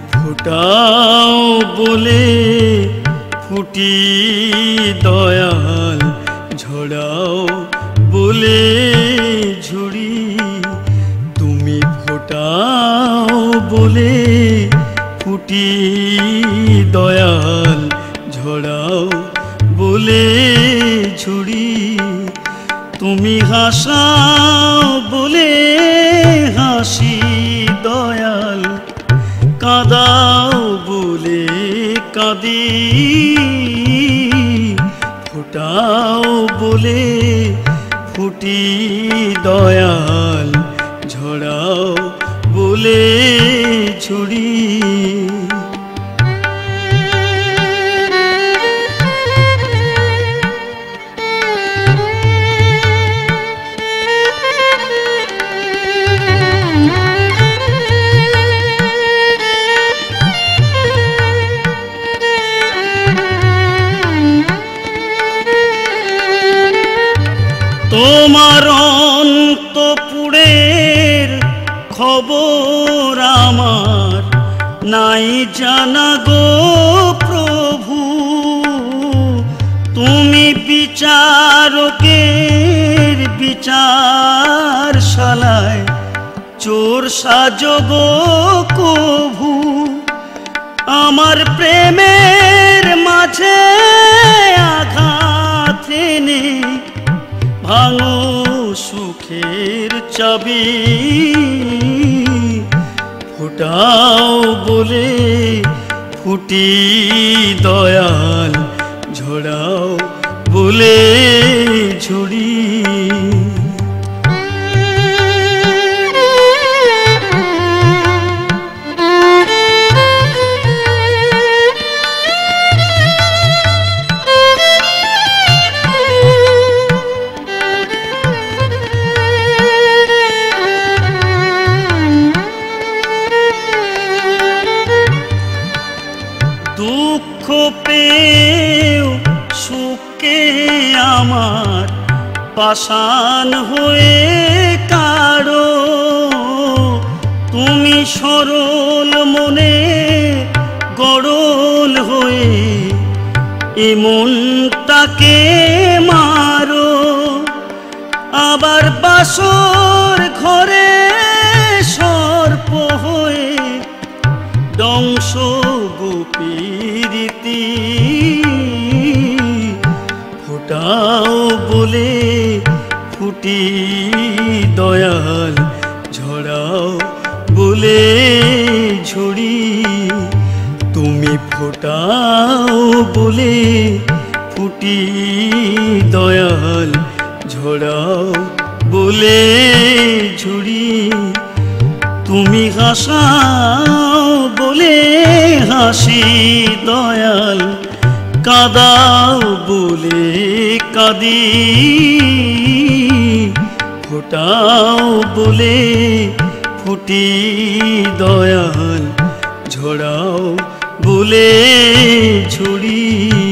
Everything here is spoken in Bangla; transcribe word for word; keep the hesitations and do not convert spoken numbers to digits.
ফোটাও বলে ফুটি দয়াল, ঝরাও বলে ঝুড়ি। তুমি ফোটাও বলে ফুটি দয়াল, ঝরাও বলে ঝুড়ি। তুমি হাসাও বলে হাসি দয়াল, কাঁদাও বলে কাঁদি। ফোটাও বলে ফুটি দয়াল, ঝরাও বলে ঝুড়ি। তোমার অন্তপুরের খবর আমার নাই জানা গো প্রভু। তুমি বিচারকের বিচারশালায় চোর সাজো গো কভু। আমার প্রেমের মাঝে আঘাত এনে ভাঙো সুখের চাবি। ফোটাও বলে ফুটি দয়াল, ঝরাও বলে ঝুড়ি। দুঃখ পেও সুখে আমার পাষাণ হয়ে কারো। তুমি সরল মনে গড়ল হয়ে এ মনটাকে মারো। আবার বাসর ঘরে সর্প হয়ে দংশ গোপীরীতি। ফোটাও বলে ফুটি দয়াল, ঝরাও বলে ঝুড়ি। তুমি ফোটাও বলে ফুটি দয়াল, ঝরাও বলে ঝুড়ি। তুমি হাসাও বলে হাসি দয়াল, কাঁদাও বলে কাঁদি। ফোটাও বলে ফুটি দয়াল, ঝরাও বলে ঝুড়ি।